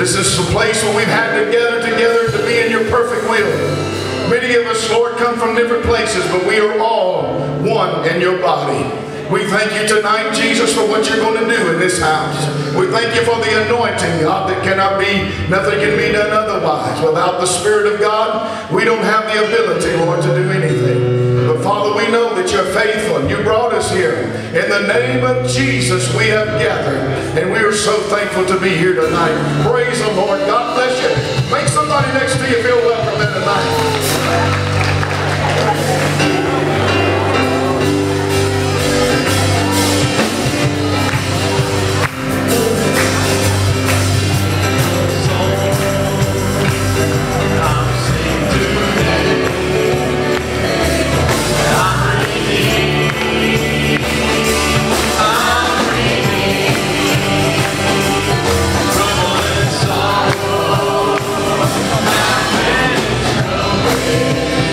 This is the place where we've had to gather together to be in your perfect will. Many of us, Lord, come from different places, but we are all one in your body. We thank you tonight, Jesus, for what you're going to do in this house. We thank you for the anointing, God, that cannot be, nothing can be done otherwise. Without the Spirit of God, we don't have the ability, Lord, to do anything. But Father, we know that you're faithful and you brought us here. In the name of Jesus, we have gathered. And we are so thankful to be here tonight. Praise the Lord. God bless you. Make somebody next to you feel welcome tonight. Yeah.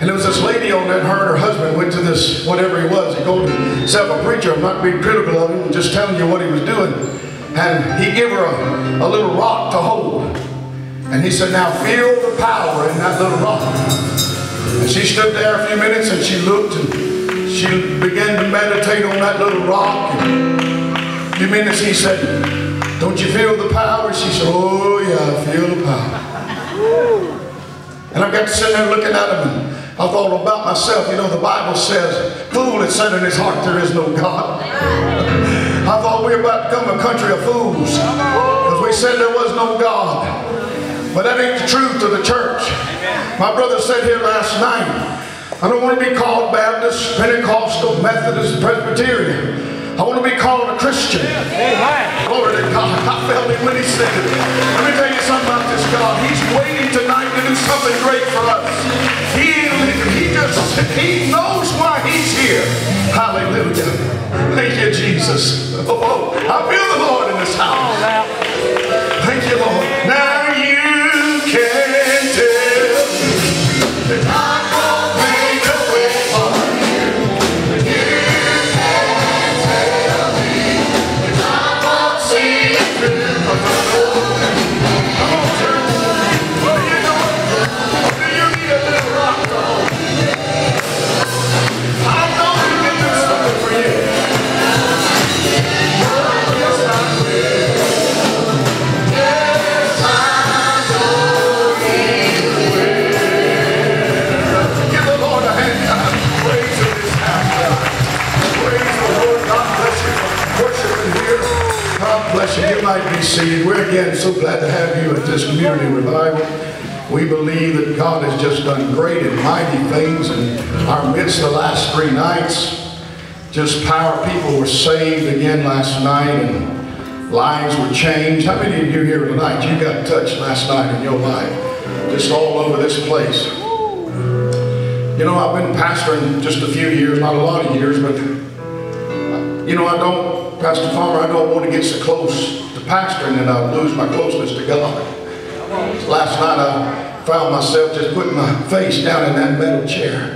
And there was this lady on that, her and her husband went to this, whatever he was. He called himself a preacher. I'm not being critical of him, I'm just telling you what he was doing. And he gave her a little rock to hold. And he said, now feel the power in that little rock. And she stood there a few minutes and she looked and she began to meditate on that little rock. And a few minutes he said, don't you feel the power? She said, oh yeah, I feel the power. And I got to sit there looking at him and I thought about myself. You know, the Bible says, fool has said in his heart there is no God. I thought we were about to become a country of fools because we said there was no God. But that ain't the truth of the church. My brother said here last night, I don't want to be called Baptist, Pentecostal, Methodist, Presbyterian. I want to be called a Christian. Glory to God. I felt it when he said it. Let me tell you something about this God. He's waiting tonight to do something great for us. He knows why he's here. Hallelujah. Thank you, Jesus. Oh, I feel the Lord in this house. Thank you, Lord. Now you can tell that God will make a way for you. You can tell me that God won't see it through. Come on, church. What are you doing? Do you need a little rock to hold? I know he can do something for you. Yes, I will. Yes, I know he will. Give the Lord a hand. God, praise in this house. Praise the Lord. God bless you for worshiping here. God bless you. You might be seated. We're again so glad to have you at this community revival. We believe that God has just done great and mighty things in our midst the last 3 nights. Just power. People were saved again last night and lives were changed. How many of you here tonight, you got touched last night in your life? Just all over this place. You know, I've been pastoring just a few years, not a lot of years, but you know, Pastor Farmer, I don't want to get so close to pastoring and I'll lose my closeness to God. Last night I found myself just putting my face down in that metal chair.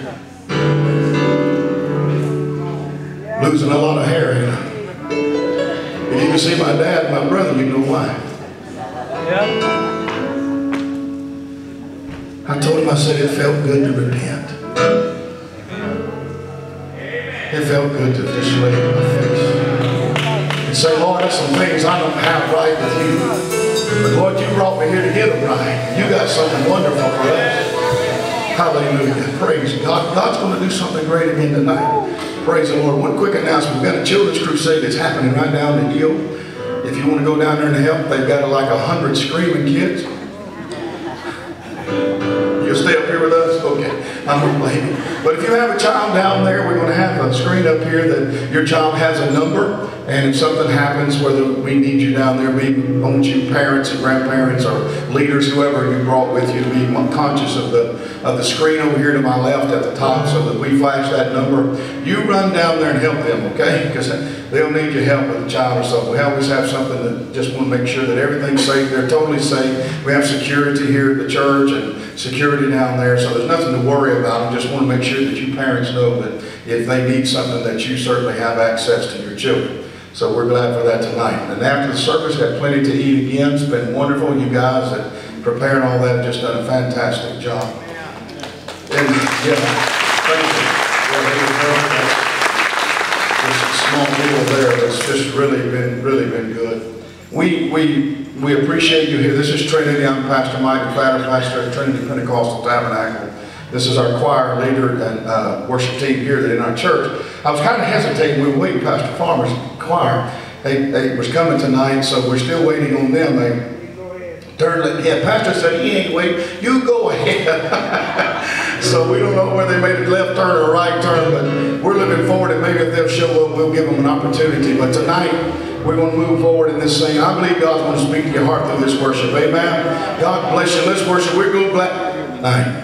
Losing a lot of hair, you know. If you can see my dad and my brother, you know why. I told him, I said, it felt good to repent. It felt good to just lay in my face and say, Lord, there's some things I don't have right with you. But Lord, you brought me here to get them right. You got something wonderful for us. Hallelujah. Praise God. God's going to do something great again tonight. Praise the Lord. One quick announcement. We've got a children's crusade that's happening right down the hill. If you want to go down there and help, they've got like 100 screaming kids. You'll stay up here with us? Okay. I'm going to blame you. But if you have a child down there, we're going to have a screen up here that your child has a number. And if something happens, whether we need you down there, we want you parents and grandparents or leaders, whoever you brought with you, to be conscious of the screen over here to my left at the top so that we flash that number. You run down there and help them, okay? Because they'll need your help with a child or something. We always have something that just want to make sure that everything's safe. They're totally safe. We have security here at the church and security down there, so there's nothing to worry about. We just want to make sure that you parents know that if they need something, that you certainly have access to your children. So we're glad for that tonight. And after the service, had plenty to eat again. It's been wonderful. You guys that preparing all that have just done a fantastic job. And yeah, thank you. Yeah, this small deal there that's just really been good. We appreciate you here. This is Trinity. I'm Pastor Mike Clatter, pastor at Trinity Pentecostal Tabernacle. This is our choir leader and worship team here in our church. I was kind of hesitating. We were waiting Pastor Farmer's choir. They was coming tonight, so we're still waiting on them. Pastor said, he ain't waiting. You go ahead. So we don't know whether they made a left turn or a right turn, but we're looking forward to maybe if they'll show up, we'll give them an opportunity. But tonight, we're going to move forward in this thing. I believe God's going to speak to your heart through this worship. Amen. God bless you. Let's worship. We're going to bless. Night.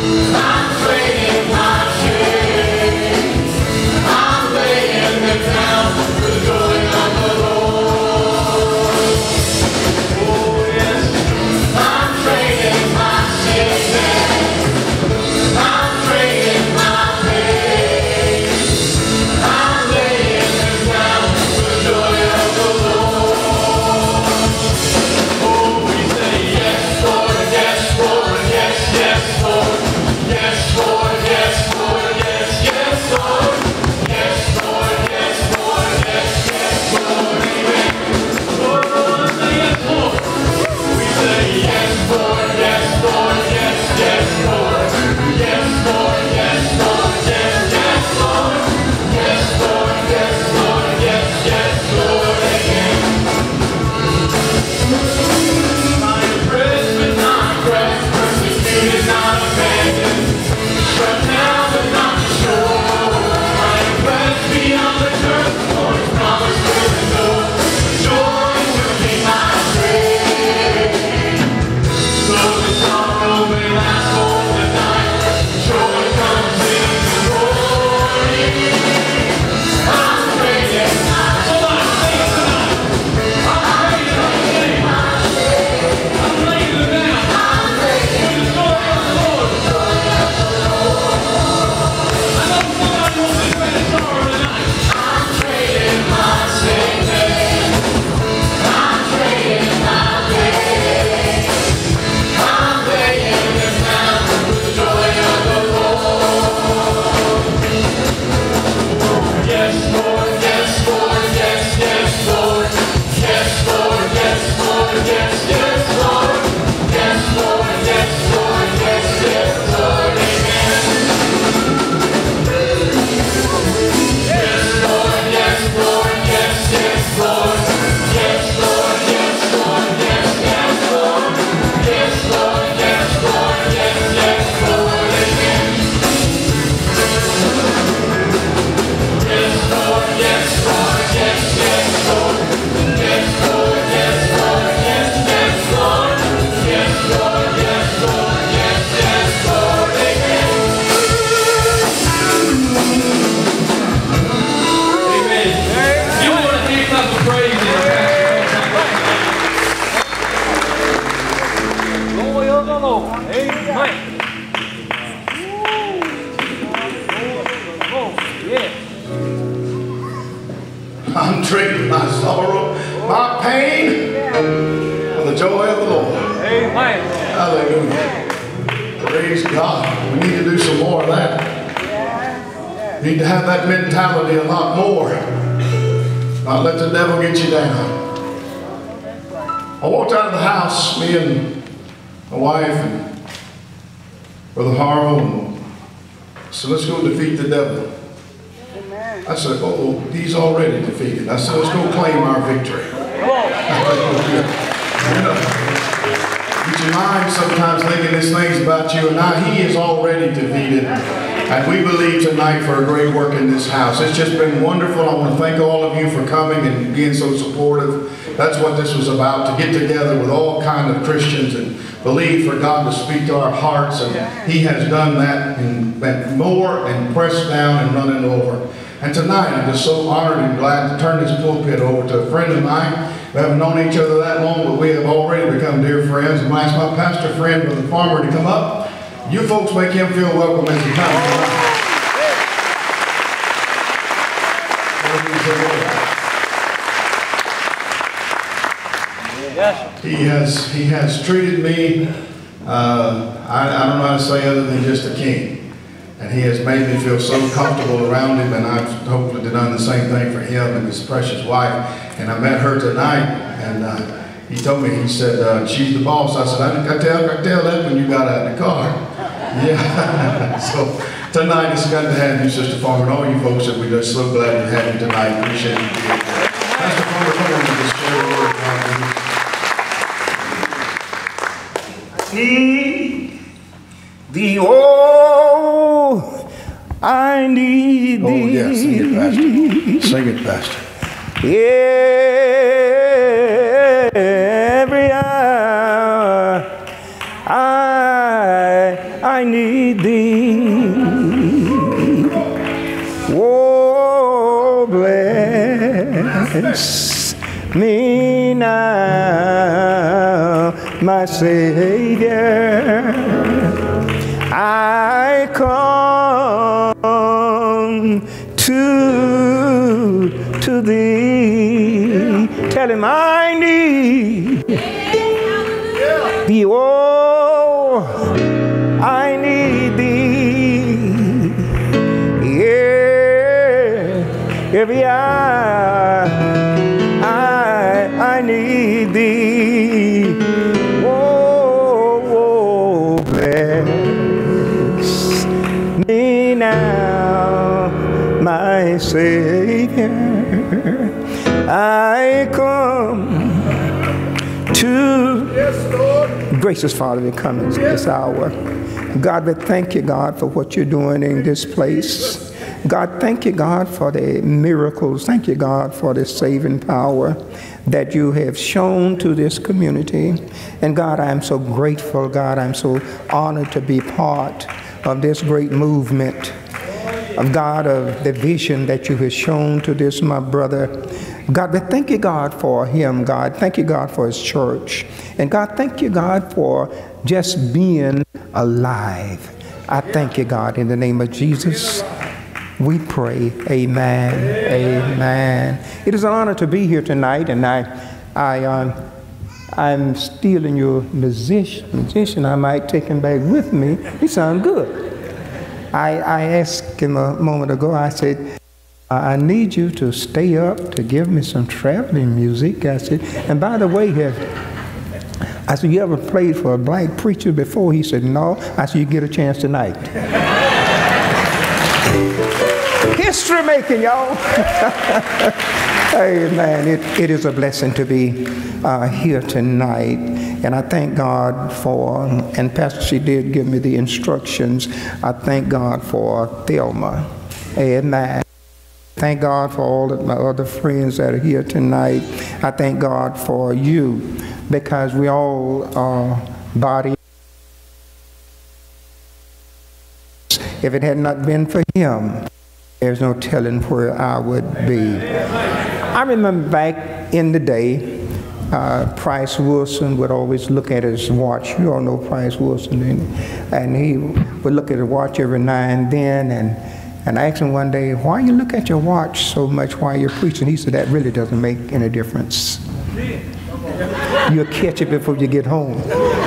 I'm trading my sorrow, my pain, for the joy of the Lord. Amen. Hallelujah. Praise God. We need to do some more of that. We need to have that mentality a lot more. Not let the devil get you down. I walked out of the house, me and my wife and Brother Harlow, and so let's go defeat the devil. I said, oh, he's already defeated. I said, let's go claim our victory. Get your mind sometimes thinking this thing's about you and I. He is already defeated. And we believe tonight for a great work in this house. It's just been wonderful. I want to thank all of you for coming and being so supportive. That's what this was about, to get together with all kinds of Christians and believe for God to speak to our hearts. And He has done that and more, and pressed down and running over. And tonight, I'm just so honored and glad to turn this pulpit over to a friend of mine. We haven't known each other that long, but we have already become dear friends. I'm going to ask my pastor friend, Brother Farmer, to come up. You folks make him feel welcome as he comes tonight. He has treated me, I don't know how to say other than just a king. And he has made me feel so comfortable around him, and I've hopefully done the same thing for him and his precious wife. And I met her tonight, and he told me, he said, she's the boss. I said, I tell that when you got out of the car. Yeah. So tonight it's good to have you, Sister Farmer, and all you folks that we're just so glad to have you tonight. Appreciate you. Pastor Farmer, come on and just share the word of God. Need thee, oh, I need thee. Oh, yeah, sing it, Pastor. Sing it, Pastor. Every hour I I need thee. Oh, bless me now, my Savior. I come to thee. Tell him I need thee. Oh, I need thee. Yeah, every hour I need thee. Oh, bless me now, my Savior. I come to, gracious Father, we come in this hour. God, we thank you, God, for what you're doing in this place. God, thank you, God, for the miracles. Thank you, God, for the saving power that you have shown to this community. And God, I am so grateful, God. I'm so honored to be part of this great movement of God, of the vision that you have shown to this, my brother. God, we thank you, God, for him, God. Thank you, God, for his church. And God, thank you, God, for just being alive. I thank you, God, in the name of Jesus. We pray. Amen. Amen. It is an honor to be here tonight, and I'm stealing your musician. I might take him back with me. He sounds good. I asked him a moment ago, I said, I need you to stay up to give me some traveling music. I said, and by the way, I said, you ever played for a black preacher before? He said, no. I said, you get a chance tonight. History making, y'all. Amen. It is a blessing to be here tonight. And I thank God for, and Pastor, she did give me the instructions. I thank God for Thelma. Amen. Thank God for all of my other friends that are here tonight. I thank God for you, because we all are body. If it had not been for him, there's no telling where I would be. I remember back in the day, Price Wilson would always look at his watch. You all know Price Wilson, and he would look at his watch every now and then, and I asked him one day, why you look at your watch so much while you're preaching? He said, that really doesn't make any difference. You'll catch it before you get home.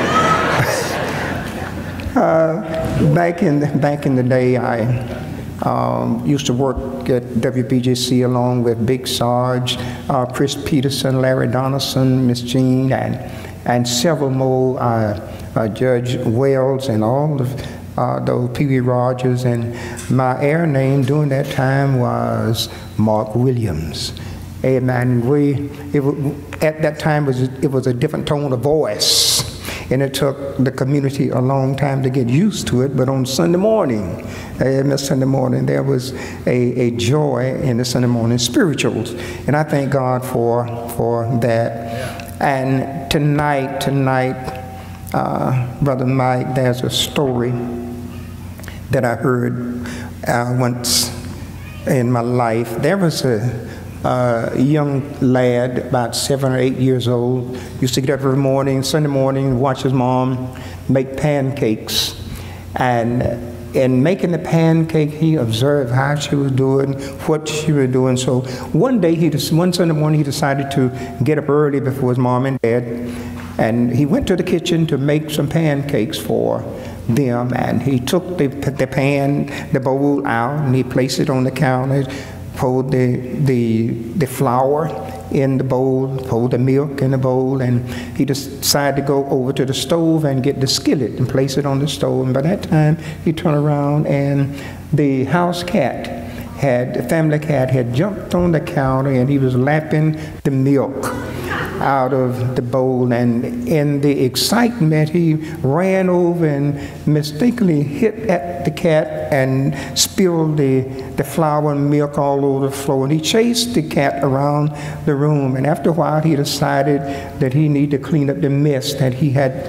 Back in the day, I used to work at WBJC along with Big Sarge, Chris Peterson, Larry Donaldson, Miss Jean, and several more, Judge Wells, and all of those P.B. Rogers. And my air name during that time was Mark Williams. Amen. At that time, it was a different tone of voice. And it took the community a long time to get used to it. But on Sunday morning, Sunday morning, there was a joy in the Sunday morning spirituals. And I thank God for that. And tonight, Brother Mike, there's a story that I heard once in my life. There was a young lad, about 7 or 8 years old, used to get up every morning, Sunday morning, watch his mom make pancakes. And in making the pancake, he observed how she was doing, what she was doing. So one Sunday morning, he decided to get up early before his mom and dad, and he went to the kitchen to make some pancakes for them. And he took the bowl out, and he placed it on the counter, poured the flour in the bowl, poured the milk in the bowl, and he decided to go over to the stove and get the skillet and place it on the stove. And by that time, he turned around, and the house cat the family cat had jumped on the counter, and he was lapping the milk. out of the bowl, and in the excitement he ran over and mistakenly hit at the cat and spilled the flour and milk all over the floor. And he chased the cat around the room, and after a while he decided that he needed to clean up the mess that he had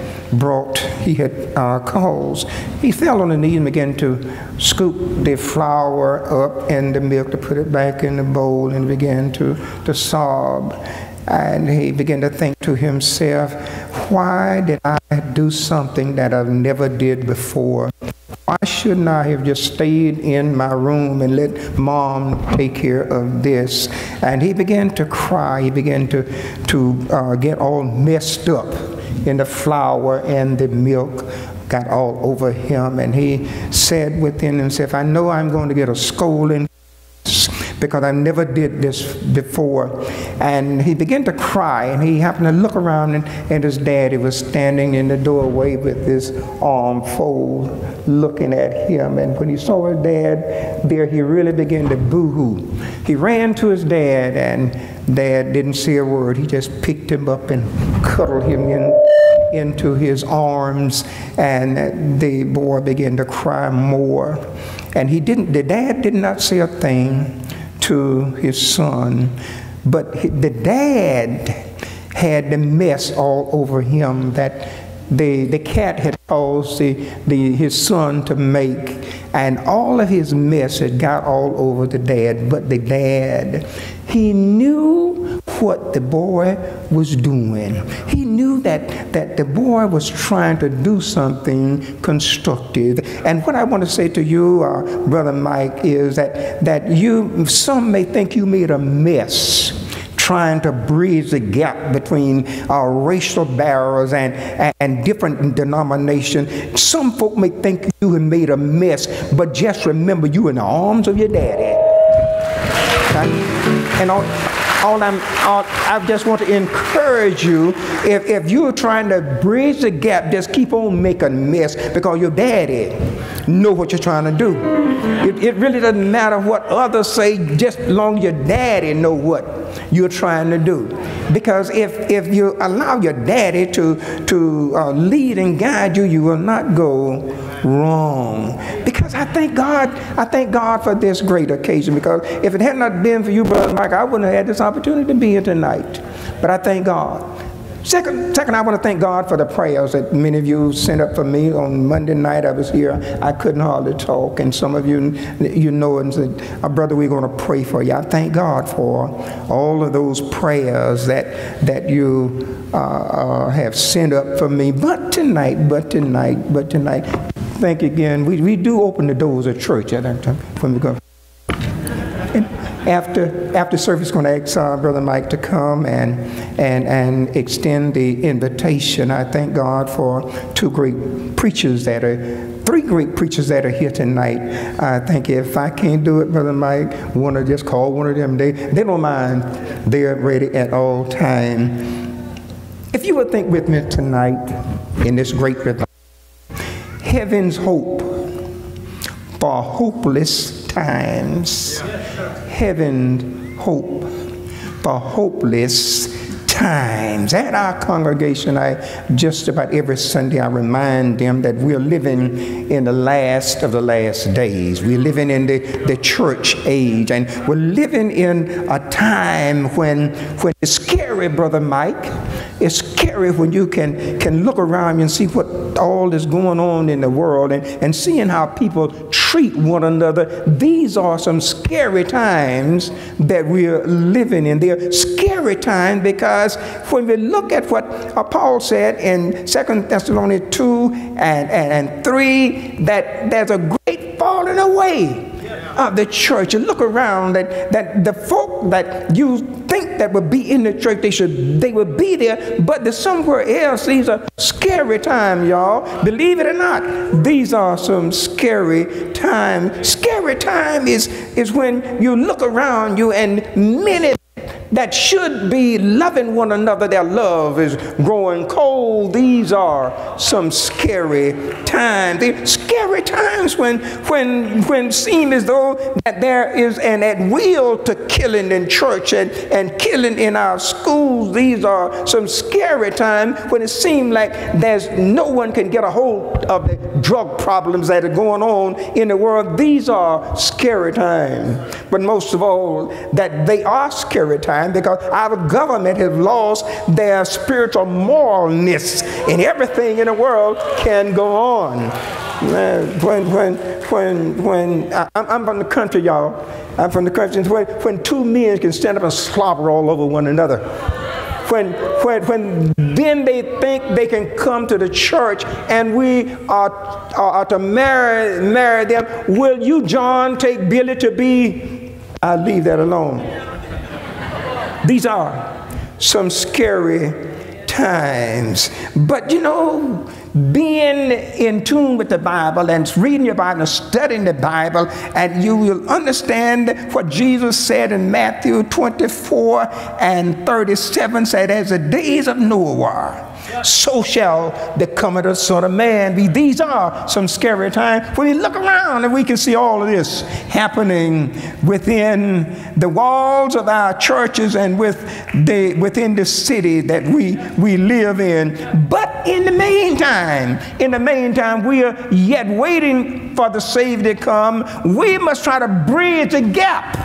caused. He fell on the knees and began to scoop the flour up and the milk to put it back in the bowl, and began to sob. And he began to think to himself, why did I do something that I never did before? Why shouldn't I have just stayed in my room and let Mom take care of this? And he began to cry. He began to get all messed up in the flour, and the milk got all over him. And he said within himself, I know I'm going to get a scolding because I never did this before. And he began to cry, and he happened to look around, and his daddy was standing in the doorway with his arm folded, looking at him. And when he saw his dad there, he really began to boo-hoo. He ran to his dad, and Dad didn't say a word. He just picked him up and cuddled him into his arms, and the boy began to cry more. And the dad did not say a thing to his son, but the dad had the mess all over him that the cat had caused his son to make, and all of his mess had got all over the dad. But the dad, he knew what the boy was doing. He knew that the boy was trying to do something constructive. And what I want to say to you, Brother Mike, is that some may think you made a mess trying to bridge the gap between racial barriers and different denominations. Some folk may think you have made a mess, but just remember, you in the arms of your daddy. And I just want to encourage you, if you're trying to bridge the gap, just keep on making a mess, because your daddy know what you're trying to do. It really doesn't matter what others say, just as long as your daddy know what you're trying to do. Because if you allow your daddy to lead and guide you, you will not go wrong. Because I thank God for this great occasion, because if it had not been for you, Brother Mike, I wouldn't have had this opportunity to be here tonight. But I thank God. Second, I want to thank God for the prayers that many of you sent up for me. On Monday night I was here, I couldn't hardly talk, and some of you know and said, brother, we're going to pray for you. I thank God for all of those prayers that you have sent up for me. But tonight, thank you again. We do open the doors of church at that time when we go. And after service, going to ask Brother Mike to come and extend the invitation. I thank God for three great preachers that are here tonight. I think if I can't do it, Brother Mike, want to just call one of them. They don't mind. They're ready at all time. If you would think with me tonight in this great revival, heaven's hope for hopeless times. Heaven's hope for hopeless times. At our congregation, just about every Sunday, I remind them that we're living in the last of the last days. We're living in the church age, and we're living in a time when it's scary, Brother Mike. It's scary when you can look around and see what all is going on in the world, and seeing how people treat one another. These are some scary times that we're living in. They're scary times because when we look at what Paul said in 2 Thessalonians 2 and 3, that there's a great falling away of the church. You look around, that the folk that you think that would be in the church, they would be there, but they're somewhere else. These are scary times, y'all. Believe it or not, these are some scary times. Scary time is when you look around you and many that should be loving one another, their love is growing cold. These are some scary times. Scary times when it seems as though that there is an at will to killing in church and killing in our schools. These are some scary times when it seems like there's no one can get a hold of the drug problems that are going on in the world. These are scary times. But most of all, that they are scary times because our government has lost their spiritual moralness, and everything in the world can go on. I'm from the country, y'all. I'm from the country. When two men can stand up and slobber all over one another. When then they think they can come to the church and we are to marry them. Will you, John, take Billy to be? I'll leave that alone. These are some scary times. But you know, being in tune with the Bible and reading your Bible and studying the Bible, and you will understand what Jesus said in Matthew 24 and 37, said, as the days of Noah, so shall the coming of the Son of Man be. These are some scary times. When we look around and we can see all of this happening within the walls of our churches and within the city that we live in. But in the meantime, we are yet waiting for the Savior to come. We must try to bridge the gap.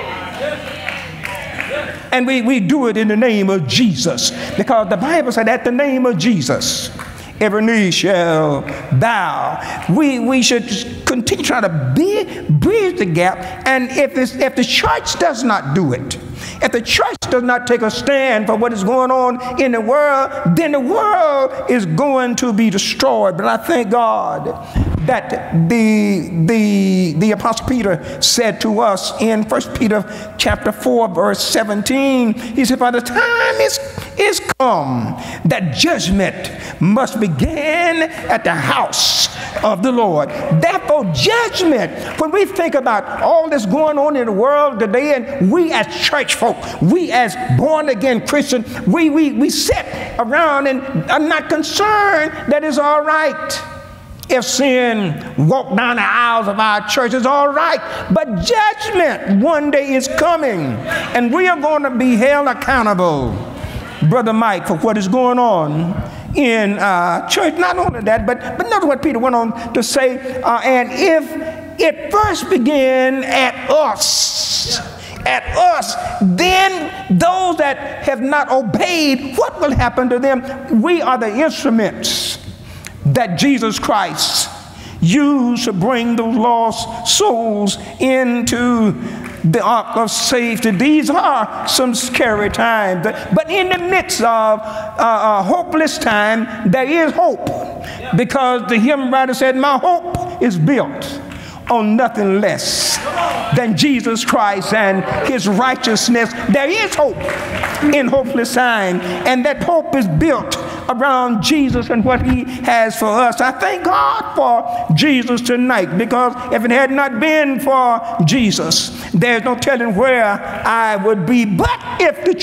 And we do it in the name of Jesus, because the Bible said at the name of Jesus every knee shall bow. We should continue trying to bridge the gap. And if the church does not do it, if the church does not take a stand for what is going on in the world, then the world is going to be destroyed. But I thank God that the Apostle Peter said to us in 1 Peter chapter 4, verse 17, he said, for the time is come that judgment must begin at the house of the Lord. Therefore, judgment, when we think about all this going on in the world today, and we as church folk, we as born-again Christians, we sit around and are not concerned that it's all right. If sin walk down the aisles of our church, it's all right. But judgment one day is coming, and we are going to be held accountable, Brother Mike, for what is going on in church. Not only that, but notice what Peter went on to say, and if it first began at us, then those that have not obeyed, what will happen to them? We are the instruments that Jesus Christ used to bring those lost souls into the ark of safety. These are some scary times. But in the midst of a hopeless time, there is hope. Because the hymn writer said, my hope is built on nothing less than Jesus Christ and his righteousness. There is hope in hopeless time, and that hope is built around Jesus and what he has for us. I thank God for Jesus tonight, because if it had not been for Jesus, there's no telling where I would be. But if the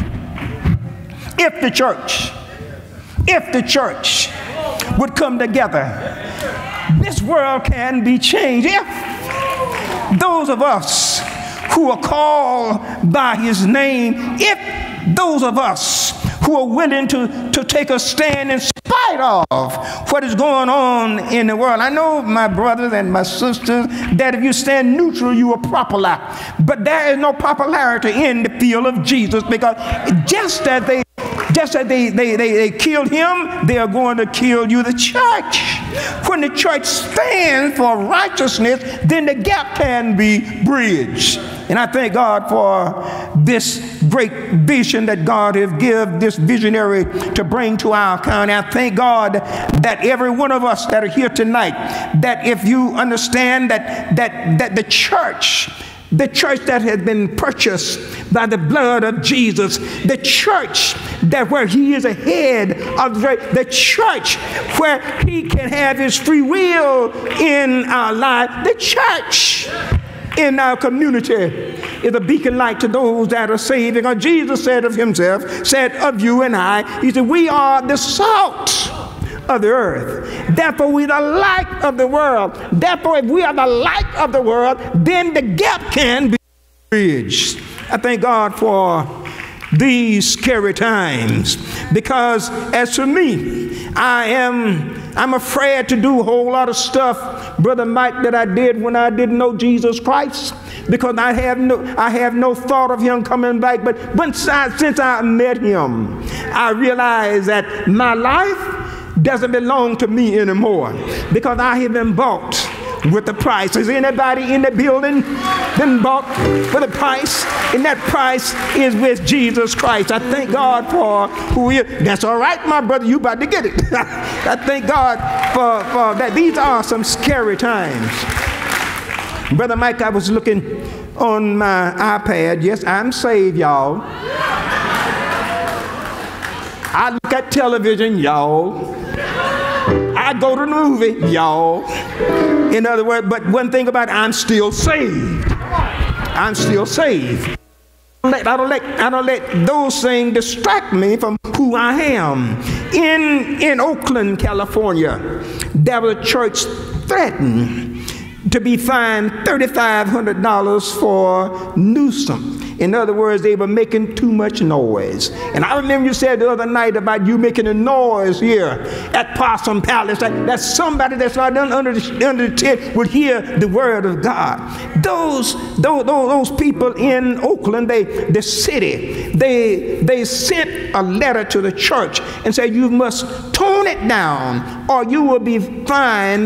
church would come together, this world can be changed. If those of us who are called by his name, if those of us who are willing to take a stand in spite of what is going on in the world. I know, my brothers and my sisters, that if you stand neutral, you are popular. But there is no popularity in the field of Jesus, because just as they killed him, they are going to kill you. The church, when the church stands for righteousness, then the gap can be bridged. And I thank God for this great vision that God has given this visionary to bring to our county. I thank God that every one of us that are here tonight, that if you understand that the church that has been purchased by the blood of Jesus, the church that where he is ahead of the church where he can have his free will in our life, the church in our community is a beacon light to those that are saved. Because Jesus said of himself, said of you and I, he said, we are the salt of the earth. Therefore, we are the light of the world. Therefore, if we are the light of the world, then the gap can be bridged. I thank God for these scary times, because as for me, I'm afraid to do a whole lot of stuff, Brother Mike, that I did when I didn't know Jesus Christ, because I have no thought of him coming back. But since I met him, I realized that my life doesn't belong to me anymore, because I have been bought with the price. Is anybody in the building been bought with a price? And that price is with Jesus Christ. I thank God for who he is. That's all right, my brother, you about to get it. I thank God for that. These are some scary times. Brother Mike, I was looking on my iPad. Yes, I'm saved, y'all. I look at television, y'all. I go to the movie, y'all. In other words, but one thing about it, I'm still saved. I'm still saved. I don't let those things distract me from who I am. In Oakland, California, there was a church threatened to be fined $3,500 for nuisance. In other words, they were making too much noise. And I remember you said the other night about you making a noise here at Possum Palace, that somebody that's not under the tent would hear the word of God. Those people in Oakland, the city, they sent a letter to the church and said, you must tone it down or you will be fined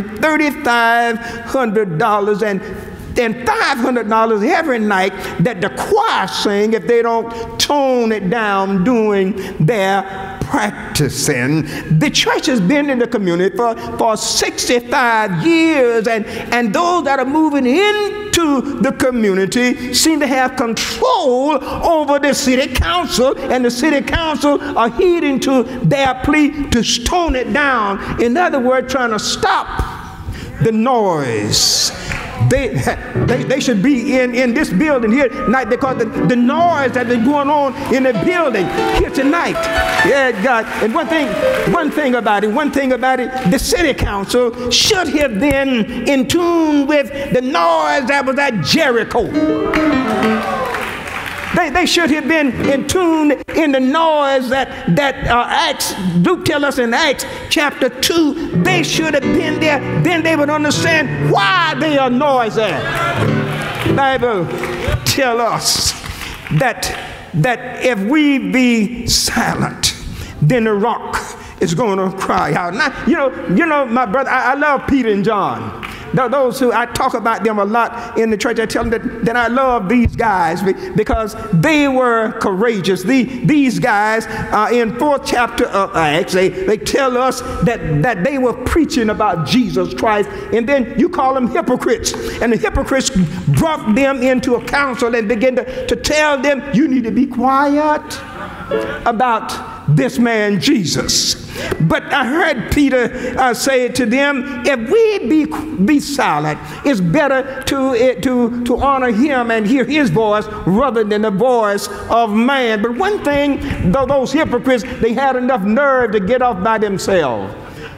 $3,500 and $500 every night that the choir sing if they don't tone it down doing their practicing. The church has been in the community for 65 years, and those that are moving into the community seem to have control over the city council, and the city council are heeding to their plea to tone it down. In other words, trying to stop the noise. They should be in this building here tonight, because the noise that is going on in the building here tonight. Yeah, God. And one thing about it, the city council should have been in tune with the noise that was at Jericho. They should have been in tune in the noise that Luke tells us in Acts chapter 2. They should have been there. Then they would understand why they are noisy. The Bible tells us that if we be silent, then the rock is going to cry out. Now, you know, my brother, I love Peter and John. Those who I talk about them a lot in the church, I tell them that I love these guys because they were courageous. These guys in 4th chapter of Acts, they tell us that they were preaching about Jesus Christ, and then you call them hypocrites. And the hypocrites brought them into a council and began to tell them, you need to be quiet about this man Jesus. But I heard Peter say to them, if we be silent, it's better to honor him and hear his voice rather than the voice of man. But one thing, though, those hypocrites, they had enough nerve to get off by themselves.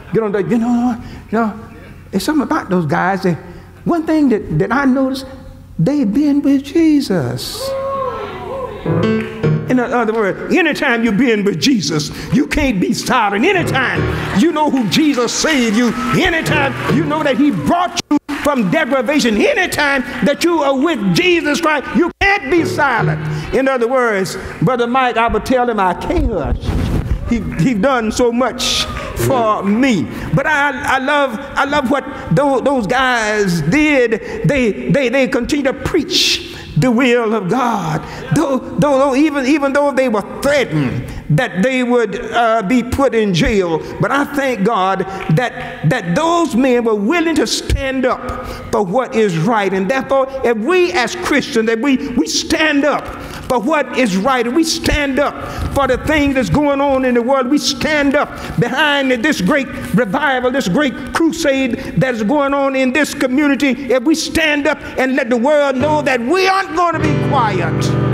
There's something about those guys. One thing that I noticed, they've been with Jesus. In other words, anytime you've been with Jesus, you can't be silent. Anytime you know who Jesus saved you, anytime you know that he brought you from deprivation, anytime that you are with Jesus Christ, you can't be silent. In other words, Brother Mike, I would tell him I can't hush. He's done so much for me. But I love what those guys did. They continue to preach the will of God. Though even though they were threatened, that they would be put in jail. But I thank God that those men were willing to stand up for what is right. And therefore, if we as Christians, that we stand up for what is right, and we stand up for the things that's going on in the world, we stand up behind this great revival, this great crusade that's going on in this community, if we stand up and let the world know that we aren't going to be quiet,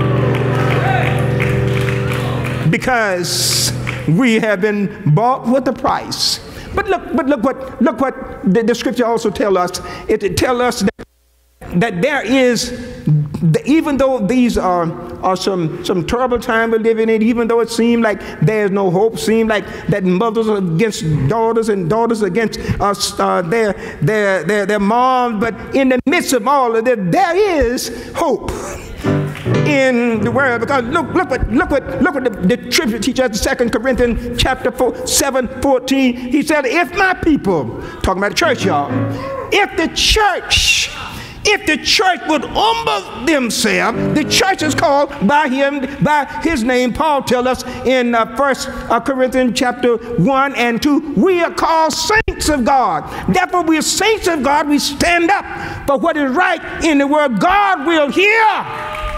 because we have been bought with a price. But look what the scripture also tells us. It tells us that there is, even though these are some terrible time we're living in, even though it seems like there's no hope, seems like that mothers are against daughters and daughters against their moms, but in the midst of all of that, there is hope in the world. Because look what the scripture teaches us, 2 Corinthians chapter 7:14. He said, if my people, talking about the church, y'all, if the church would humble themselves, the church is called by his name. Paul tells us in 1 Corinthians chapter 1 and 2, we are called saints of God. Therefore, we are saints of God. We stand up for what is right in the world. God will hear.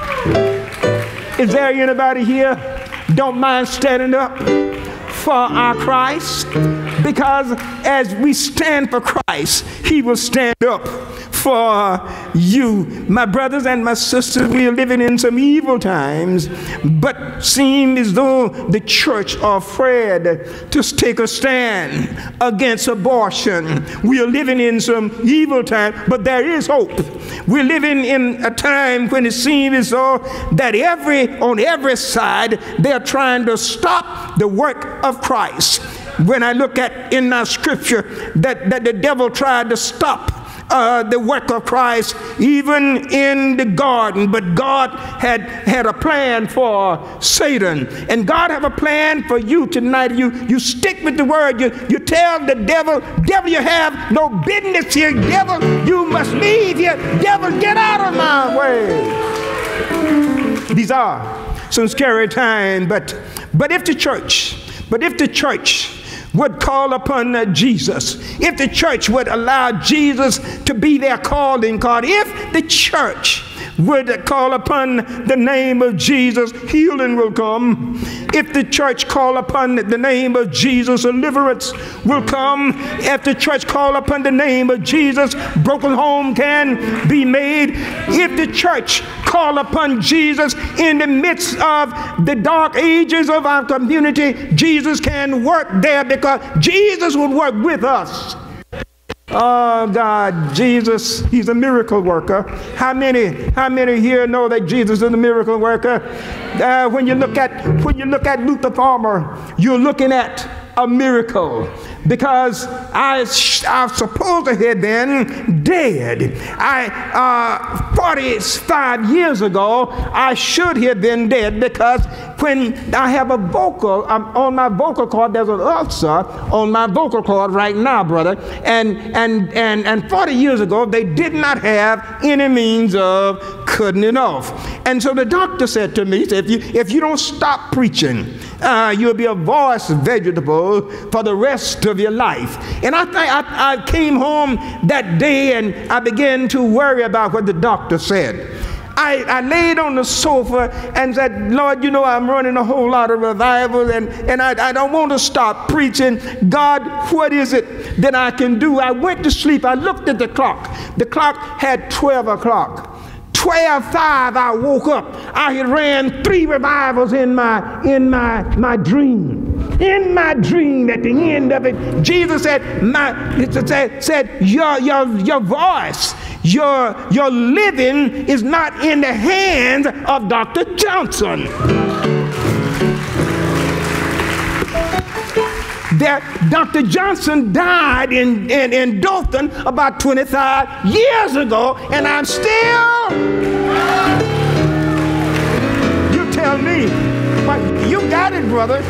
Is there anybody here don't mind standing up for our Christ? Because as we stand for Christ, he will stand up for you. My brothers and my sisters, we are living in some evil times, but seem as though the church are afraid to take a stand against abortion. We are living in some evil time, but there is hope. We're living in a time when it seems as though that on every side they're trying to stop the work of Christ. When I look at in our scripture that the devil tried to stop the work of Christ even in the garden, but God had a plan for Satan, and God have a plan for you tonight. You stick with the word. You tell the devil, you have no business here. Devil, you must leave here. Devil, get out of my way. These are some scary times, but if the church would call upon Jesus, if the church would allow Jesus to be their calling card, if the church would call upon the name of Jesus, healing will come. If the church call upon the name of Jesus, deliverance will come. If the church call upon the name of Jesus, broken home can be made. If the church call upon Jesus in the midst of the dark ages of our community, Jesus can work there, because Jesus would work with us. Oh God, Jesus, he's a miracle worker. How many here know that Jesus is a miracle worker? When you look at Luther Palmer, you're looking at a miracle, because I suppose I had been dead. 45 years ago, I should have been dead, because when I have a vocal, on my vocal cord, there's an ulcer on my vocal cord right now, brother. And 40 years ago, they did not have any means of cutting it off. And so the doctor said to me, he said, if you don't stop preaching, you'll be a voice vegetable for the rest of your life. And I came home that day and I began to worry about what the doctor said. I laid on the sofa and said, Lord, you know, I'm running a whole lot of revivals, and I don't want to stop preaching. God, what is it that I can do? I went to sleep. I looked at the clock. The clock had 12 o'clock. 12:05, I woke up. I had ran 3 revivals in my dream. In my dream, at the end of it, Jesus said, your voice, your living is not in the hands of Dr. Johnson. That Dr. Johnson died in Dothan about 25 years ago, and I'm still. You tell me, but you got it, brother.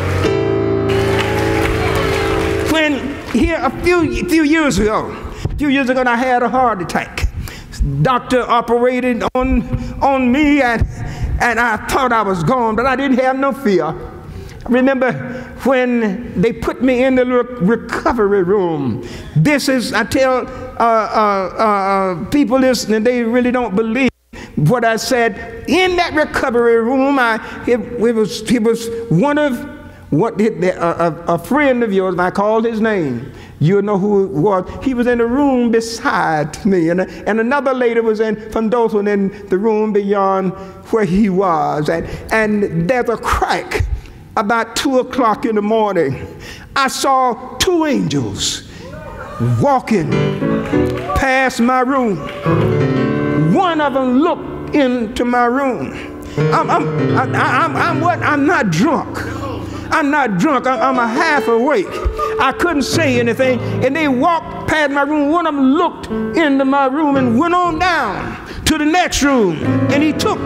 When here a few years ago, I had a heart attack. Doctor operated on me, and I thought I was gone, but I didn't have no fear. I remember when they put me in the recovery room. This is, I tell people this, and they really don't believe what I said. In that recovery room, he was one of a friend of yours, and I called his name. You know who it was. He was in the room beside me, and another lady was from Dothan in the room beyond where he was. And there's a crack about 2 o'clock in the morning. I saw 2 angels walking past my room. One of them looked into my room. I'm not drunk. I'm not drunk. I'm half awake. I couldn't say anything. And they walked past my room. One of them looked into my room and went on down to the next room. And he took,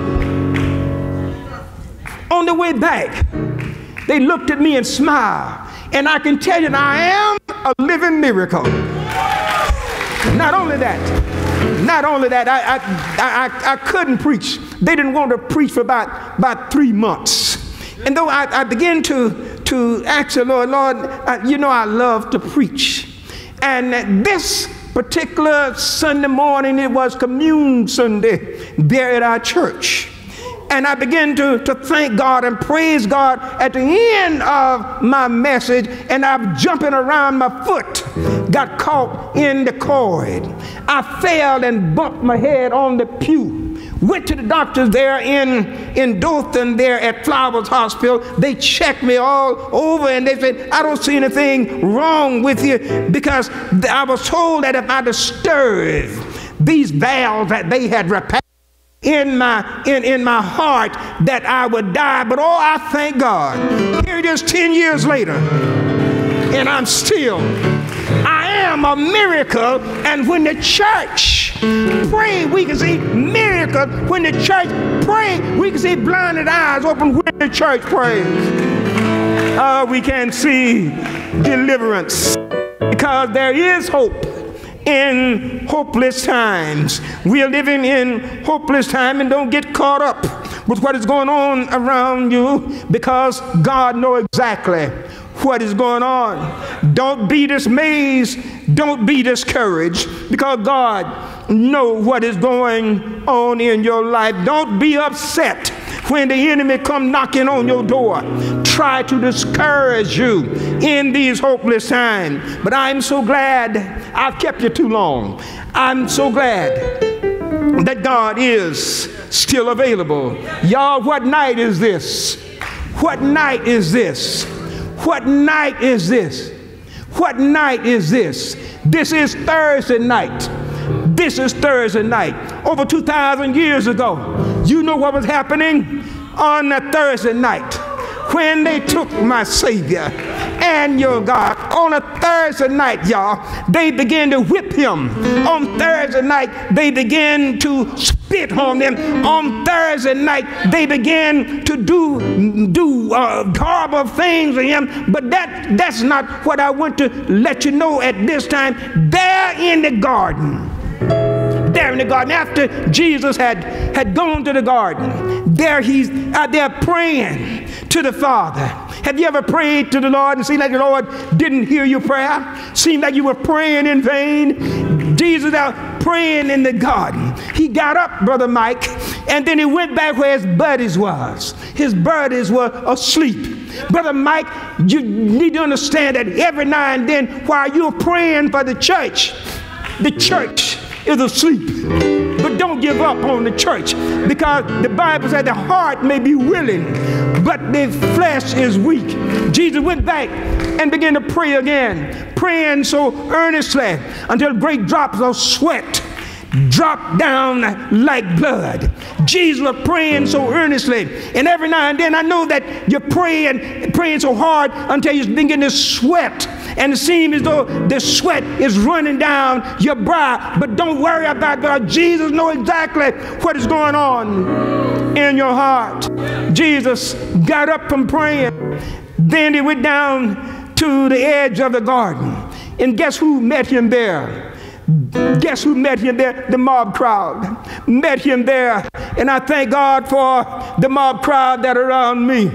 on the way back, they looked at me and smiled. And I can tell you that I am a living miracle. Not only that, I couldn't preach. They didn't want to preach for about 3 months. And though I began to ask the Lord, you know I love to preach. And this particular Sunday morning, it was Commune Sunday there at our church. And I began to thank God and praise God at the end of my message, and I'm jumping around, my foot got caught in the cord. I fell and bumped my head on the pew. Went to the doctors there in Dothan there at Flowers Hospital. They checked me all over and they said, I don't see anything wrong with you, because I was told that if I disturbed these valves that they had repaired in my heart, that I would die. But oh, I thank God. Here it is 10 years later, and I am a miracle. And when the church pray, we can see miracles. When the church pray, we can see blinded eyes open when the church prays. We can see deliverance, because there is hope in hopeless times. We are living in hopeless time, and don't get caught up with what is going on around you, because God knows exactly what is going on. Don't be dismayed, don't be discouraged, because God knows what is going on in your life. Don't be upset when the enemy come knocking on your door, try to discourage you in these hopeless times. But I'm so glad I've kept you too long. I'm so glad that God is still available. Y'all, what night is this? What night is this? What night is this? What night is this? This is Thursday night. This is Thursday night. Over 2,000 years ago, you know what was happening on a Thursday night when they took my Savior and your God. On a Thursday night, y'all, they began to whip him. On Thursday night, they began to spit on him. On Thursday night, they began to do horrible things to him. But that's not what I want to let you know at this time. There in the garden, after Jesus had gone to the garden, there he's out there praying to the Father. Have you ever prayed to the Lord and seemed like the Lord didn't hear your prayer? Seemed like you were praying in vain? Jesus out praying in the garden. He got up, Brother Mike, and then he went back where his buddies was. His buddies were asleep. Brother Mike, you need to understand that every now and then while you're praying for the church is asleep. But don't give up on the church, because the Bible said the heart may be willing, but the flesh is weak. Jesus went back and began to pray again, praying so earnestly until great drops of sweat dropped down like blood. Jesus was praying so earnestly, and every now and then I know that you're praying so hard until you begin to sweat, and it seems as though the sweat is running down your brow. But don't worry about that. Jesus knows exactly what is going on in your heart. Jesus got up from praying. Then he went down to the edge of the garden, and guess who met him there? Guess who met him there? The mob crowd met him there. And I thank God for the mob crowd that are around me,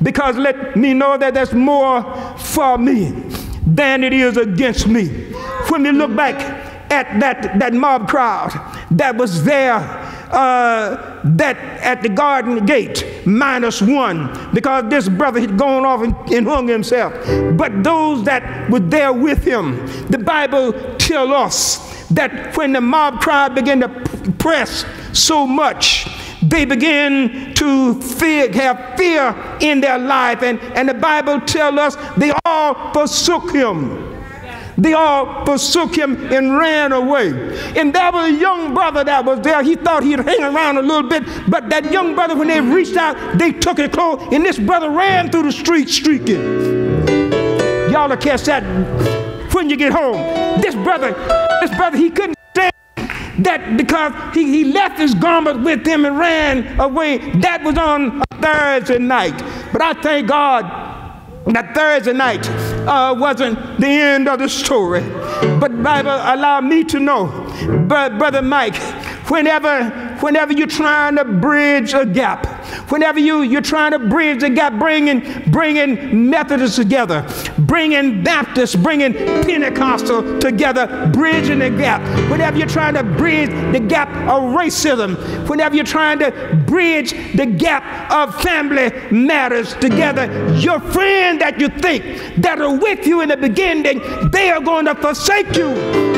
because let me know that there's more for me than it is against me. When we look back at that mob crowd that was there, that at the garden gate, -1, because this brother had gone off and hung himself. But those that were there with him, the Bible tells us that when the mob crowd began to press so much, they began to have fear in their life. And the Bible tells us they all forsook him. They all forsook him and ran away. And there was a young brother that was there. He thought he'd hang around a little bit, but that young brother, when they reached out, they took his clothes, and this brother ran through the street streaking. Y'all will catch that when you get home. This brother, he couldn't stand that because he left his garment with him and ran away. That was on a Thursday night. But I thank God that Thursday night wasn't the end of the story. But the Bible allowed me to know, Brother Mike, whenever you're trying to bridge a gap, whenever you're trying to bridge the gap, bringing Methodists together, bringing Baptists, bringing Pentecostal together, bridging the gap, whenever you're trying to bridge the gap of racism, whenever you're trying to bridge the gap of family matters together, your friend that you think that are with you in the beginning, they are going to forsake you.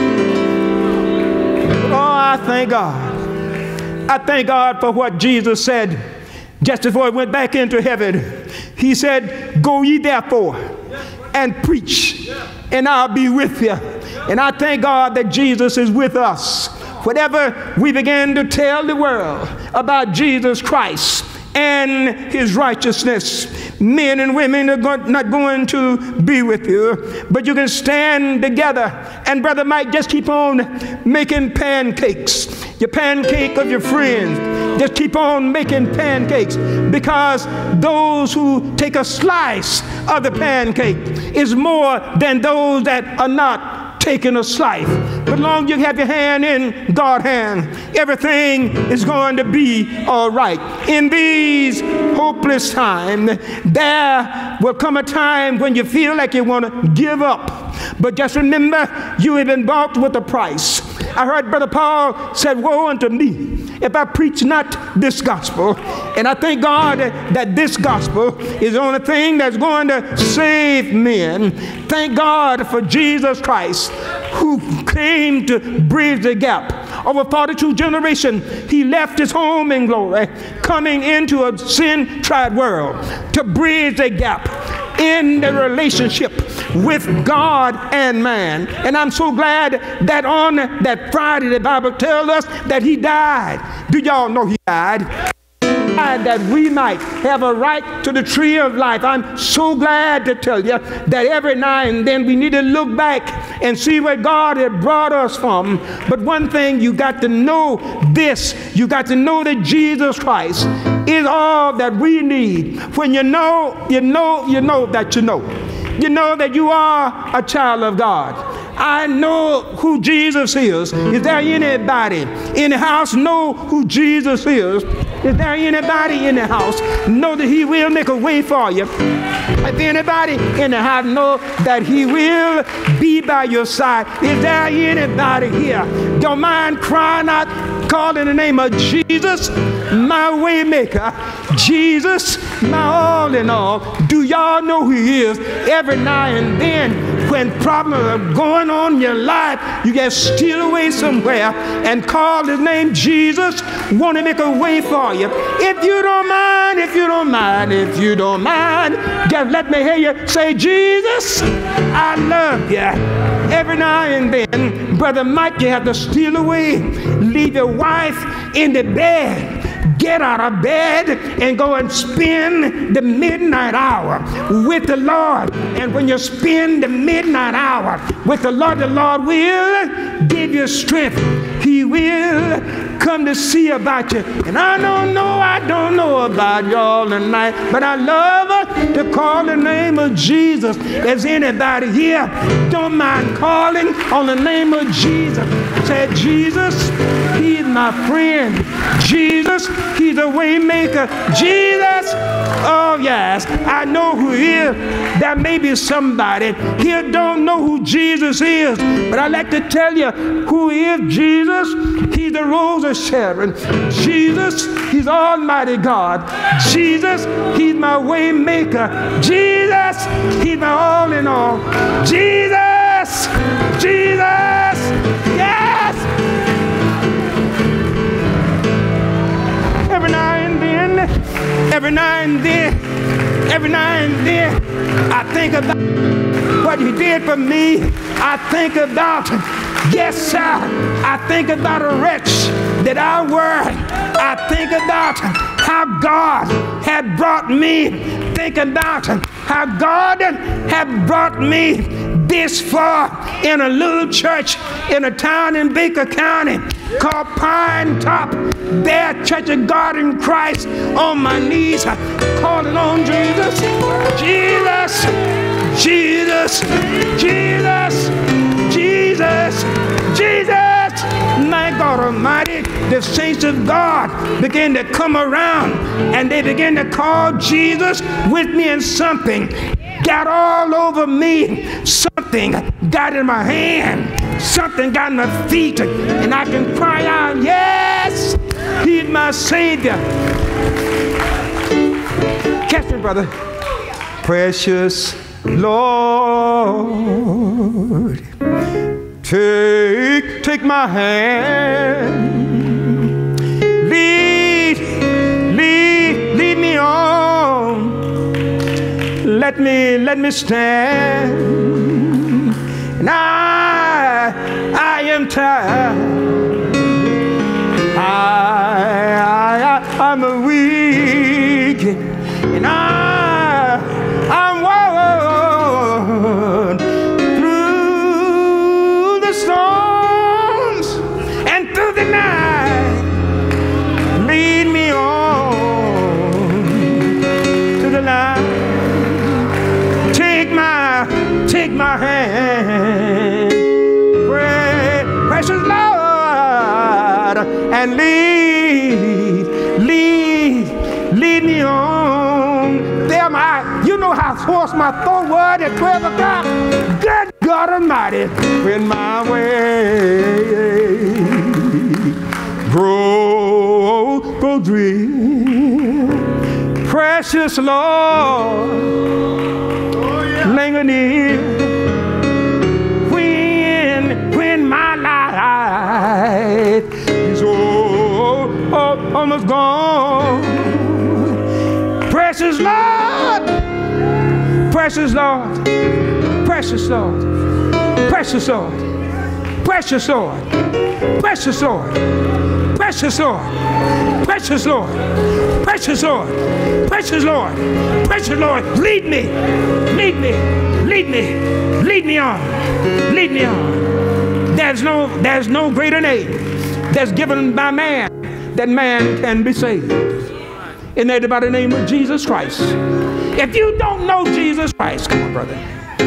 Oh, I thank God. I thank God for what Jesus said just before he went back into heaven. He said, "Go ye therefore and preach, and I'll be with you." And I thank God that Jesus is with us. Whatever we begin to tell the world about Jesus Christ and his righteousness, men and women are not going to be with you, but you can stand together. And Brother Mike, just keep on making pancakes, your pancake of your friends. Just keep on making pancakes, because those who take a slice of the pancake is more than those that are not taking a slice. But long as you have your hand in God's hand, everything is going to be all right. In these hopeless times, there will come a time when you feel like you want to give up. But just remember, you have been bought with a price. I heard Brother Paul said, "Woe unto me if I preach not this gospel." And I thank God that this gospel is the only thing that's going to save men. Thank God for Jesus Christ, who came to bridge the gap. Over 42 generations, he left his home in glory, coming into a sin-tried world to bridge the gap in the relationship with God and man. And I'm so glad that on that Friday, the Bible tells us that he died. Do y'all know he died? That we might have a right to the tree of life. I'm so glad to tell you that every now and then we need to look back and see where God had brought us from. But one thing, you got to know this. You got to know that Jesus Christ is all that we need. When you know that you know. You know that you are a child of God. I know who Jesus is. Is there anybody in the house know who Jesus is? Is there anybody in the house know that he will make a way for you? If anybody in the house know that he will be by your side? Is there anybody here don't mind crying out, calling the name of Jesus, my way maker, Jesus, my all in all? Do y'all know who he is? Every now and then, when problems are going on in your life, you get steal away somewhere and call his name Jesus, want to make a way for you. If you don't mind, just let me hear you say, "Jesus, I love you." Every now and then, Brother Mike, you have to steal away, leave your wife in the bed, get out of bed and go and spend the midnight hour with the Lord. And when you spend the midnight hour with the Lord will give you strength. He will come to see about you. And I don't know about y'all tonight, but I love to call the name of Jesus. Is anybody here don't mind calling on the name of Jesus? Say, "Jesus, he's my friend. Jesus, he's a way maker. Jesus, oh yes, I know who he is. There may be somebody here don't know who Jesus is, but I'd like to tell you who he is. Jesus, he's the Rose of Sharon. Jesus, he's Almighty God. Jesus, he's my way maker. Jesus, he's my all in all. Jesus, Jesus, yes. Every now and then, I think about what he did for me. I think about, yes sir, I think about a wretch that I were. I think about how God had brought me. Think about how God had brought me this far in a little church in a town in Baker County called Pine Top. There, Church of God in Christ, on my knees, calling on Jesus, Jesus, Jesus, Jesus, Jesus, Jesus. My God Almighty, the saints of God began to come around and they began to call Jesus with me, and something got all over me. Something got in my hand. Something got in my feet, and I can cry out, yes, he's my Savior. Catch me, brother. Precious Lord, take my hand, lead me on, let me stand, and I am tired, I'm a weak, and I'm worn through the storms and through the night. Lead me on to the light. Take my hand, precious Lord, and lead me on. There you know how hoarse my throat was at 12 o'clock. Good God Almighty, when my way grow dream, precious Lord, linger near. When my life is almost gone, precious Lord, precious Lord, precious Lord, precious Lord, precious Lord, precious Lord, precious Lord, precious Lord, precious Lord, precious Lord, precious Lord, lead me, lead me, lead me, lead me on, lead me on. There's no greater name that's given by man that man can be saved. Isn't that about the name of Jesus Christ? If you don't know Jesus Christ, come on, brother.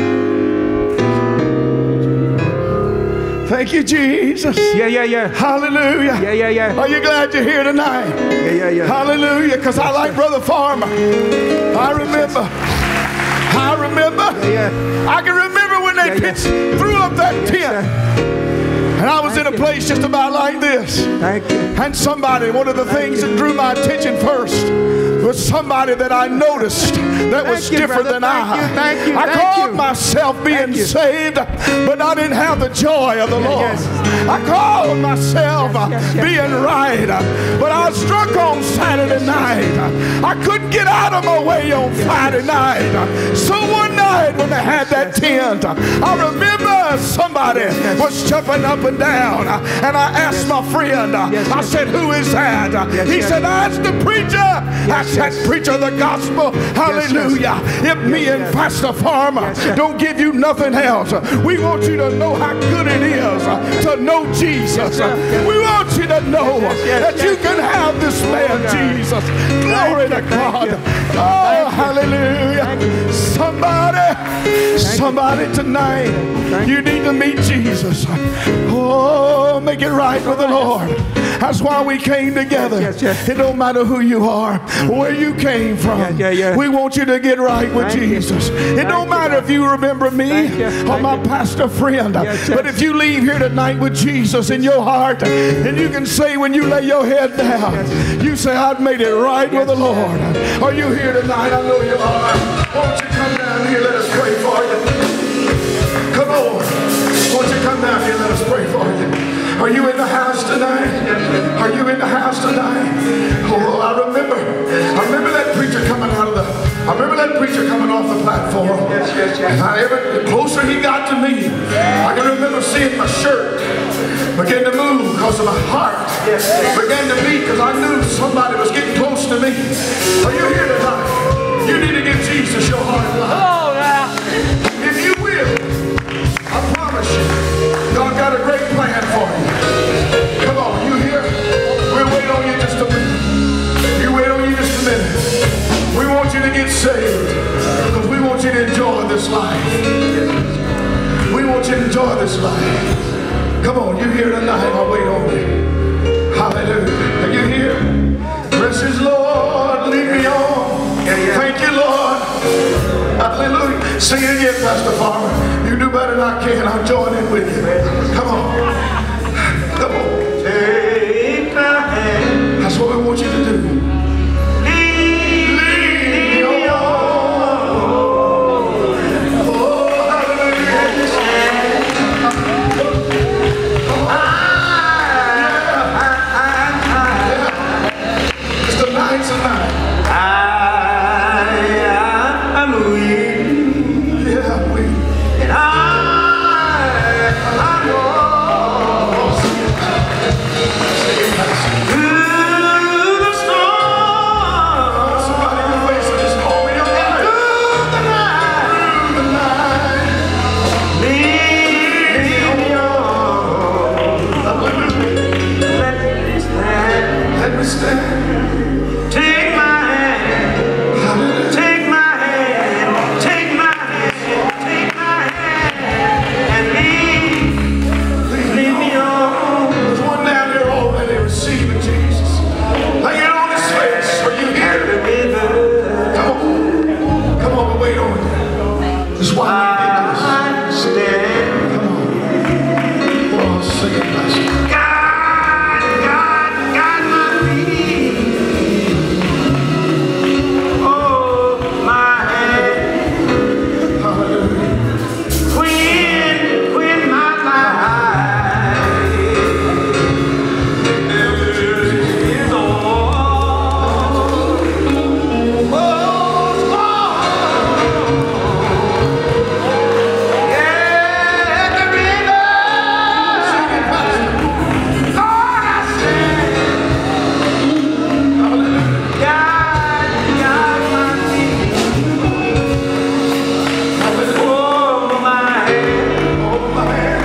Thank you, Jesus. Yeah. Hallelujah. Yeah. Are you glad you're here tonight? Yeah. Hallelujah. Because I like Brother Farmer. I remember. Yeah. I can remember when they threw up that tent. And I was in a place just about like this. Thank you. And somebody, one of the things that drew my attention first was somebody that I noticed that was different than I. I called myself being saved, but I didn't have the joy of the Lord. I called myself being right, but I was struck on Saturday night. I couldn't get out of my way on Friday night. So one night when they had that tent, I remember somebody was jumping up and down, and I asked my friend, I said, who is that? He said, that's the preacher. I said, preacher of the gospel. Hallelujah. If me and Pastor Farmer don't give you nothing else, we want you to know how good it is to know Jesus. We want you to know that you can have this man Jesus. Glory to God. Oh, hallelujah. Somebody tonight, you need to meet Jesus. Oh, make it right with the Lord. That's why we came together. It don't matter who you are, where you came from. We want you to get right with Jesus. It don't matter if you remember me or my pastor friend, but if you leave here tonight with Jesus in your heart, and you can say when you lay your head down, you say, I've made it right with the Lord. Are you here tonight? I know you are. Won't you come down here? Let us pray for you. Come on. Won't you come down here? Let us pray for you. Are you in the house tonight? Are you in the house tonight? Oh, I remember that preacher coming off the platform. And the closer he got to me, I can remember seeing my shirt begin to move because of my heart began to beat because I knew somebody was getting close to me. Are you here tonight? You need to give Jesus your heart and life. If you will, I promise you, God got a great plan for you. Come on, you here? We'll wait on you just a minute. You wait on you just a minute. We want you to get saved because we want you to enjoy this life. We want you to enjoy this life. Come on, you here tonight? I'll wait on you. Hallelujah. Are you here? Precious Lord, lead me on. Thank you, Lord. Hallelujah. Sing it again, Pastor Farmer. You do better than I can. I'll join in with you. Come on. Come on. Take my hand. That's what we want you to do. Lead me on. Oh, hallelujah. It's the night tonight. I'm weak. Yeah, I'm weak. And I know. Through the storm. Somebody can face this moment in your life. Through the night. Lead me on. Let me stand. Let me stand. Take my hand. Take my hand. Take my hand. Take my hand. And lead me on. There's one down there already receiving Jesus. Lay it on his face. Are you here? Come on. Come on, but wait on it. This is why we did this. Come on. Oh, sing it, Pastor. God, my feet. Oh, my hand. Hallelujah. When my life is almost gone. Yeah, the river. Sing it, Pastor. Lord, I stand. Hallelujah. God, my feet. Oh, my hand. Oh, my hand.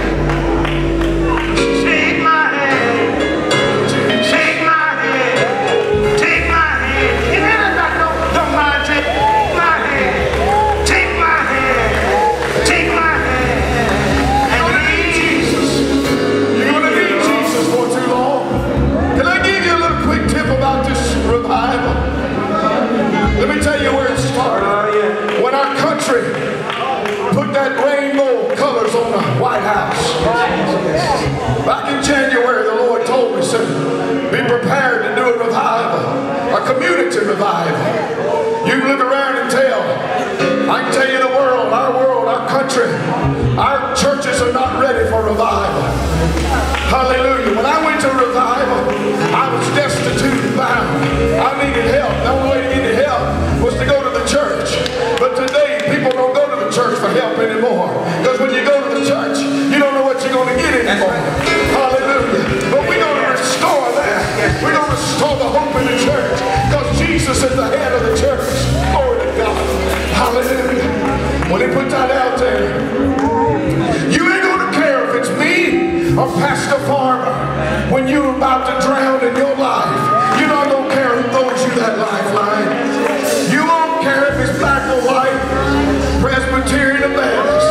Take my hand. Take my hand. Take my hand. If anybody don't mind, take my hand. Take my hand. Take my hand. And lead Jesus. You're going to need Jesus for too long. Can I give you a little quick tip about this revival? Let me tell you where it started. When our country put that rainbow colors on the White House. Back in January, the Lord told me, said, be prepared to do a revival, a community revival. You can look around and tell. I can tell you the world, our country, our churches are not ready for revival. Hallelujah. When I went to revival, I was destitute and bound. I needed help. The only way to get help was to go to the church. But today, people don't go to the church for help anymore. Because when you go to the church, you don't know what you're going to get anymore. Hallelujah. But we're going to restore that. We're going to restore the hope in the church. Because Jesus is the head of the church. Glory to God. Hallelujah. When they put that out there, you ain't going to care if it's me or Pastor Farmer. When you're about to drown in your life, you're not going to care who throws you that lifeline. You won't care if it's black or white, Presbyterian or Baptist.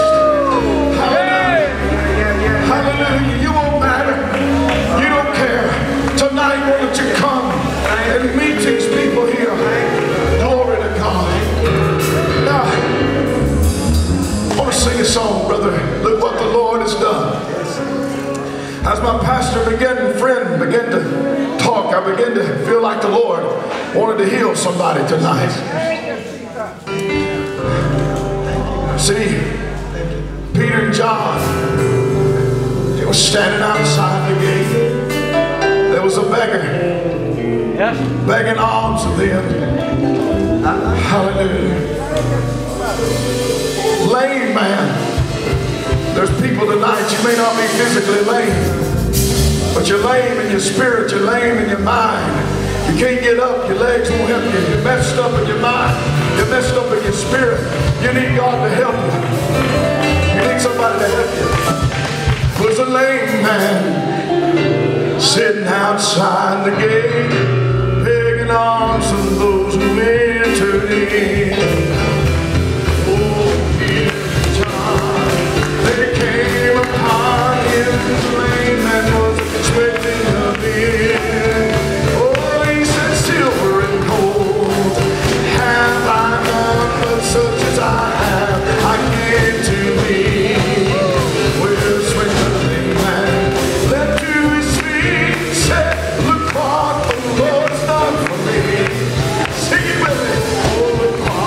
Hallelujah. Hallelujah. You won't matter. You don't care. Tonight beginning to feel like the Lord wanted to heal somebody tonight. See, Peter and John, they were standing outside the gate. There was a beggar begging alms of them. Hallelujah. Lame man. There's people tonight, you may not be physically lame, but you're lame in your spirit, you're lame in your mind. You can't get up, your legs won't help you. You're messed up in your mind, you're messed up in your spirit. You need God to help you. You need somebody to help you. Was a lame man sitting outside the gate, begging alms from those who entered in. Oh, Peter and John, they came upon him. The lame man was expecting a meal. Oh, he said, silver and gold have I none, but such as I have I give to thee. Where's when the lame man leapt to his feet, said, look what the Lord's done for me. Sing it with me. Oh, look what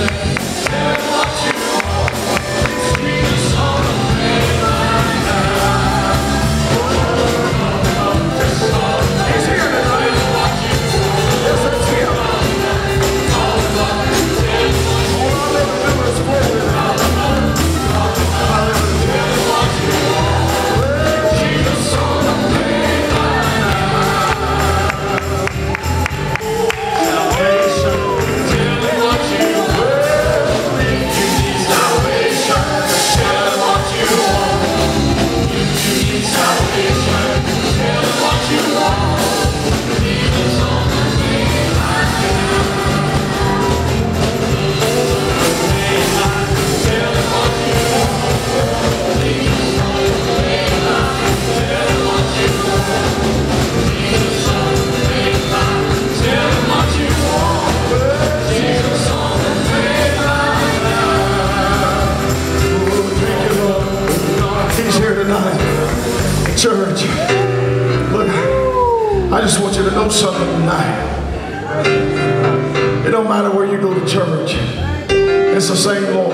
Church, look, I just want you to know something tonight. It don't matter where you go to church. It's the same Lord.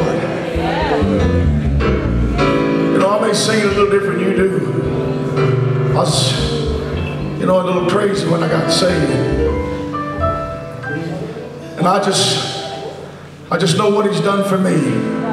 You know, I may sing it a little different than you do. I was, you know, a little crazy when I got saved. And I just know what He's done for me.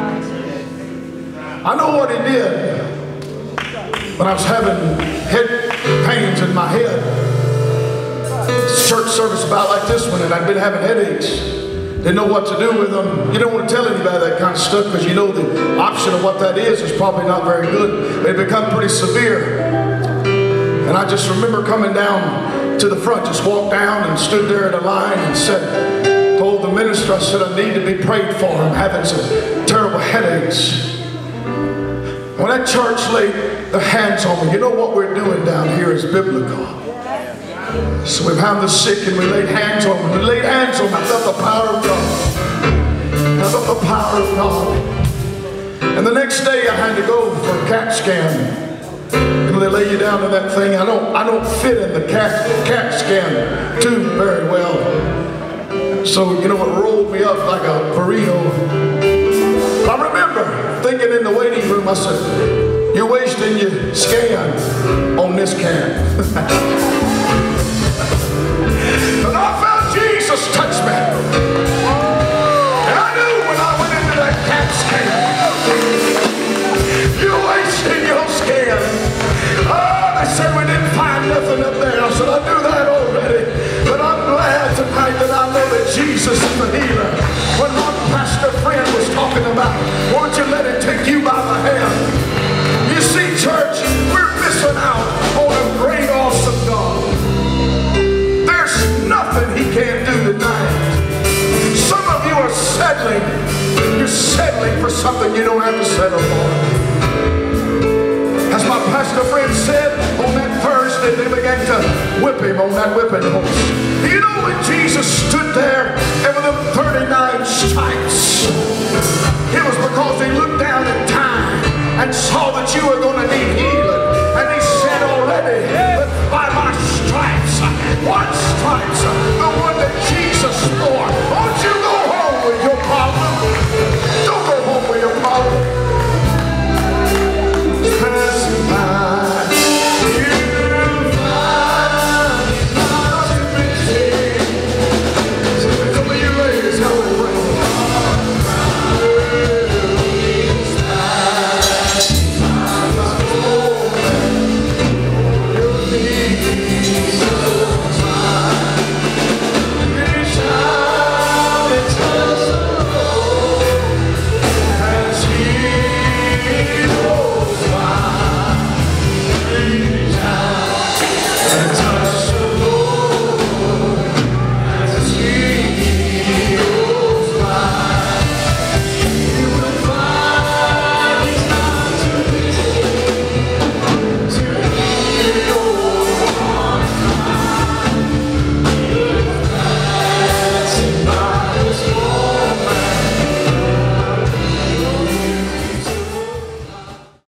I know what He did. When I was having head pains in my head, church service about like this one, and I'd been having headaches. Didn't know what to do with them. You don't want to tell anybody that kind of stuff because you know the option of what that is probably not very good. It had become pretty severe. And I just remember coming down to the front, just walked down and stood there in a line and said, told the minister, I said, I need to be prayed for. I'm having some terrible headaches. When that church laid their hands on me, you know what we're doing down here is biblical. So we found the sick and we laid hands on them. We laid hands on them. I felt the power of God. I felt the power of God. And the next day I had to go for a CAT scan. You know, they lay you down to that thing. I don't fit in the CAT scan tube very well. So, you know, it rolled me up like a burrito. I remember thinking in the waiting room, I said, you're wasting your scan on this can. And I felt Jesus touch me. And I knew when I went into that CAT scan, you're wasting your scan. Oh, they said we didn't find nothing up there. I said, I knew that already. But I'm glad tonight that I know that Jesus is the healer. When my pastor friend was talking about, won't you let it take you by the hand? You see, church, we're missing out on a great, awesome God. There's nothing He can't do tonight. Some of you are settling. You're settling for something you don't have to settle for. As my pastor friend said, on that Thursday, they began to whip him on that whipping post. You know when Jesus stood there and with them 39 stripes, it was because He looked down in time and saw that you were going to need healing. And He said already that by my stripes, one stripes, the one that Jesus bore, won't you go home with your problem?